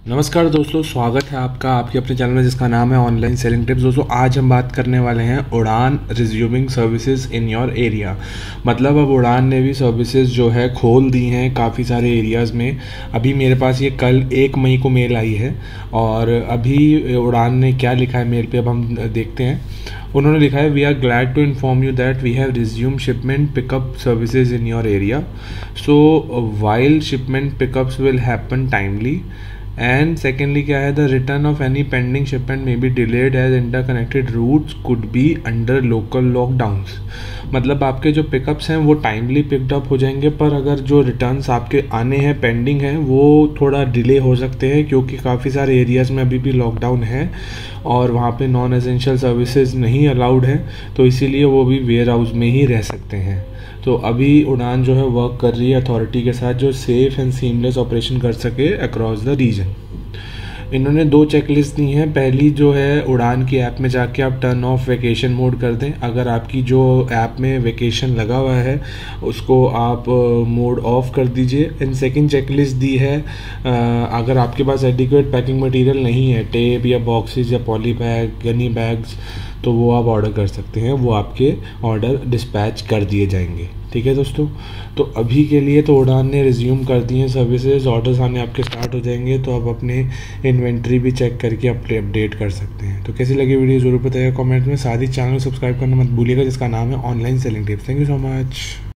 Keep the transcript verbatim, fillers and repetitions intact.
नमस्कार दोस्तों, स्वागत है आपका आपके अपने चैनल में जिसका नाम है ऑनलाइन सेलिंग टिप्स। दोस्तों आज हम बात करने वाले हैं Udaan resuming services in your area. मतलब अब उड़ान ने भी सर्विसेज जो है खोल दी हैं काफ़ी सारे एरियाज़ में। अभी मेरे पास ये कल एक मई को मेल आई है और अभी उड़ान ने क्या लिखा है मेल पे अब हम देखते हैं। उन्होंने लिखा है, we are glad to inform you that we have resume shipment pickup services in your area. So while shipment pickups will happen timely and secondly क्या है, the return of any pending shipment may be delayed as interconnected routes could be under local lockdowns. मतलब आपके जो pickups हैं वो timely picked up हो जाएंगे, पर अगर जो रिटर्न्स आपके आने हैं पेंडिंग हैं वो थोड़ा डिले हो सकते हैं, क्योंकि काफ़ी सारे एरियाज़ में अभी भी लॉकडाउन है और वहाँ पे नॉन एसेंशियल सर्विसेज नहीं अलाउड हैं, तो इसीलिए वो भी वेयर हाउस में ही रह सकते हैं। तो अभी उड़ान जो है वर्क कर रही है अथॉरिटी के साथ जो सेफ़ एंड सीमलेस ऑपरेशन कर सके अक्रॉस द रीजन। इन्होंने दो चेकलिस्ट दी हैं। पहली जो है, उड़ान की ऐप में जाके आप टर्न ऑफ वेकेशन मोड कर दें। अगर आपकी जो ऐप में वेकेशन लगा हुआ है उसको आप मोड ऑफ कर दीजिए। एंड सेकंड चेकलिस्ट दी है, अगर आपके पास एडिक्वेट पैकिंग मटेरियल नहीं है, टेप या बॉक्सेस या पॉली बैग, गनी बैग्स, तो वो आप ऑर्डर कर सकते हैं, वो आपके ऑर्डर डिस्पैच कर दिए जाएंगे। ठीक है दोस्तों, तो अभी के लिए तो उड़ान ने रिज्यूम कर दी हैं सर्विसेज, ऑर्डर्स आने आपके स्टार्ट हो जाएंगे, तो आप अपने इन्वेंट्री भी चेक करके अपने अपडेट कर सकते हैं। तो कैसी लगी वीडियो ज़रूर बताइएगा कमेंट में। साथ ही चैनल सब्सक्राइब करना मत भूलिएगा जिसका नाम है online selling tips. Thank you so much.